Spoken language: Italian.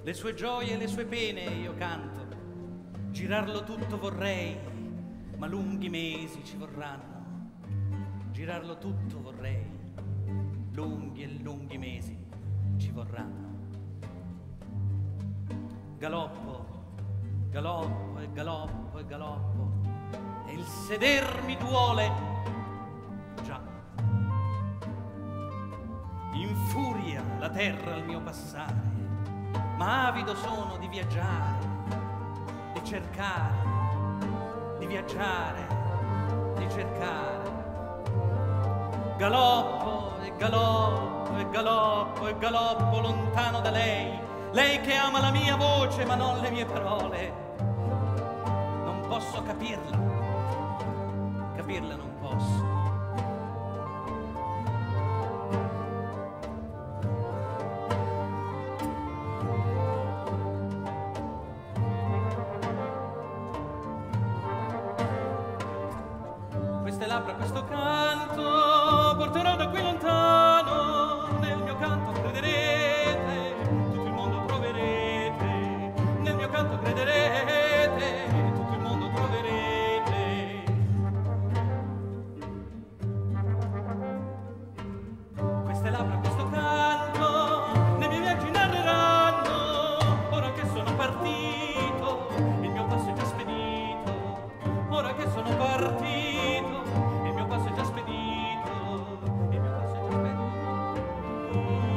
Le sue gioie e le sue pene io canto, girarlo tutto vorrei, ma lunghi mesi ci vorranno. Girarlo tutto vorrei, lunghi e lunghi mesi ci vorranno. Galoppo, galoppo e galoppo e galoppo, e il seder mi duole, già. Infuria la terra al mio passare, ma avido sono di viaggiare, di cercare, di viaggiare, di cercare. Galoppo e galoppo e galoppo e galoppo lontano da lei, lei che ama la mia voce ma non le mie parole. Non posso capirla, capirla non posso. Queste labbra, questo canto porterò da qui lontano. Nel mio canto crederete, tutto il mondo troverete. Nel mio canto crederete, tutto il mondo troverete. Queste labbra, questo canto nei miei viaggi narreranno. Ora che sono partito, il mio passo è già spedito. Ora che sono partito, il mio passo è già spedito, il mio passo è già spedito.